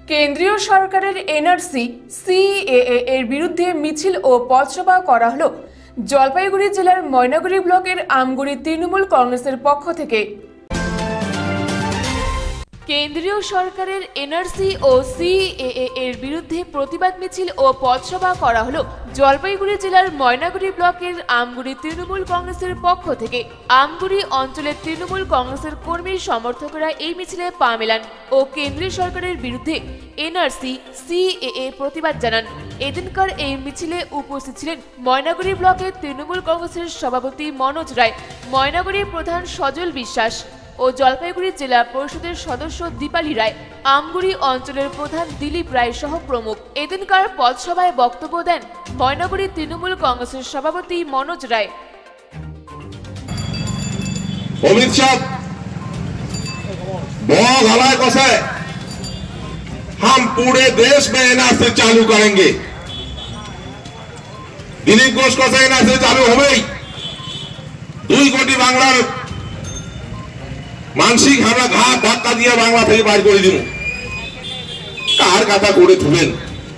কেন্দ্রীয় সরকারের NRC CAA এর বিরুদ্ধে মিছিল ও পথসভা করা হলো জলপাইগুড়ি জেলার ময়নাগুড়ি ব্লকের আমগুড়ি তৃণমূল কংগ্রেসের পক্ষ থেকে। কেন্দ্রীয় সরকারের এনআরসি ও সিএএ এর বিরুদ্ধে প্রতিবাদ মিছিল ও পথসভা করা হলো জলপাইগুড়ি জেলার ময়নাগুড়ি ব্লকের আমগুড়ি তৃণমূল কংগ্রেসের পক্ষ থেকে। আমগুড়ি অঞ্চলের তৃণমূল কংগ্রেসের কর্মী সমর্থকরা এই মিছিলে পা মেলান ও কেন্দ্রীয় সরকারের বিরুদ্ধে এনআরসি সিএএ প্রতিবাদ জানান। এদিনকার এই মিছিলে উপস্থিত ছিলেন ময়নাগুড়ি ব্লকের তৃণমূল কংগ্রেসের সভাপতি মনোজ রায়, ময়নাগুড়ি প্রধান সজল বিশ্বাস ও জলপাইগুড়ি জেলা পরিষদের সদস্য দীপালি রায়, আমগুড়ি অঞ্চলের প্রধান দিলীপ রায় সহ প্রমুখ। এদিনকার পথসভায় বক্তব্য দেন ময়নাগুড়ি তৃণমূল কংগ্রেসের সভাপতি মনোজ রায়। अमित शाह बहुत हलाक है, हम पूरे देश में एनआरसी चालू करेंगे। दिलीप घोष को एनआरसी चालू हो गई 2 कोटी बांगलार मानसिक हमरा घाट धक्का दिया बांगला থেকে বাইর করে দিন। কার কথা করে থুবেন?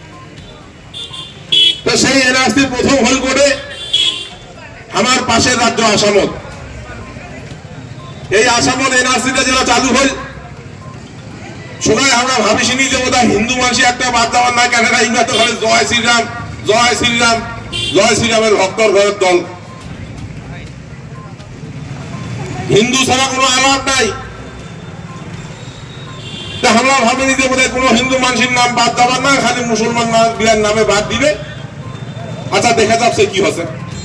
তো সেই এনআরসি প্রথম হল করে আমার পাশের রাজ্য আসামত, এই আসামত এনআরসিটা যেটা চালু হল সবাই আমরা ভাবিসিনি যে ওটা হিন্দু মানুষ একটা বাদ দেওয়ার না কেন, ইংরা তো খালি জয় শ্রীরাম জয় শ্রীরাম জয় শ্রীরামের ভক্তর ঘরের দল, হিন্দু ছাড়া কোনো আলাপ নাই। আমরা ভাবিনি যে বোধহয় কোনো হিন্দু মানুষের নাম বাদ দেওয়ার না, খালি মুসলমান নামে বাদ দিবে। আচ্ছা দেখা যাচ্ছে কি হচ্ছে।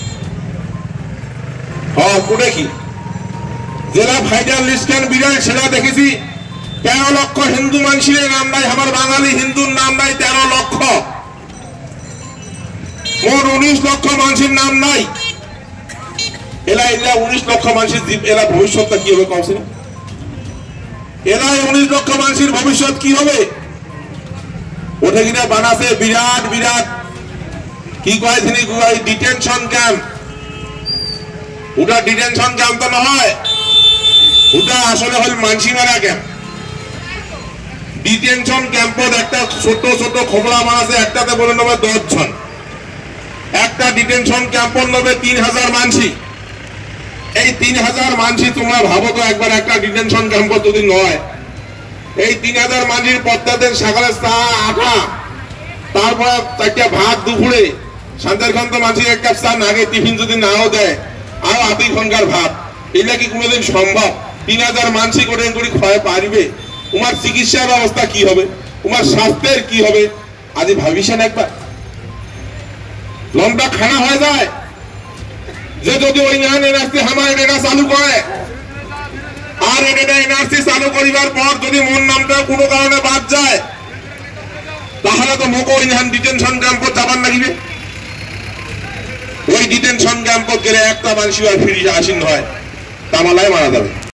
কোটে কি জেলা ফাইটার লিস্ট বিরাট সেটা দেখেছি 13 লক্ষ হিন্দু মানুষের নাম নাই, আমার বাঙালি হিন্দুর নাম নাই 13 লক্ষ, মোট 19 লক্ষ মানুষের নাম নাই। এরা 19 লক্ষ মানুষের এরা ভবিষ্যৎটা কি হবে কমছে? এরা 19 লক্ষ মানুষের ভবিষ্যৎ কি হবে? ওঠে কিনা বানাছে বিরাট বিরাট কি কয় তিনি ডিটেনশন ক্যাম্প। ওটা ডিটেনশন ক্যাম্প তো নয়, ওটা আসলে হল মানসি মারা ক্যাম্প। ডিটেনশন ক্যাম্পত একটা ছোট ছোট খোপড়া বানাছে, একটাতে বলে নেবে 10 জন, একটা ডিটেনশন ক্যাম্পত নেবে 3000 মানসি। এই 3000 মানসি তোমরা ভাবো তো একবার একটা ডিটেনশন ক্যাম্প যদি নয়, এই 3000 মানসির পদ্মাদের সকালে চা আটা, তারপর 4টা ভাত দুপুরে, শান্তারখান্ত মানসির 1 কাপ চা আগে টিফিন যদি নাও দেয় আর 2 ঘন্টার ভাত, এটা কি কোনোদিন সম্ভব? 3000 মানসি করে করে ক্ষয় পারবে? তোমার চিকিৎসা ব্যবস্থা কি হবে? তোমার স্বাস্থ্যের কি হবে? আজ ভাবিছেন একবার? লম্বা খানা হয়ে যায় যে যদি ওই এনআরসি আমার এটা চালু করে, আর এটা এনআরসি চালু করিবার পর যদি মোর নামটা কোনো কারণে বাদ যায়, তাহলে তো মোকে ওই ডিটেনশন ক্যাম্পত যাবার লাগিবে। ওই ডিটেনশন ক্যাম্পত গেলে একটা মানুষ আর ফিরে আসেন হয়, তামালায় মারা যাবে।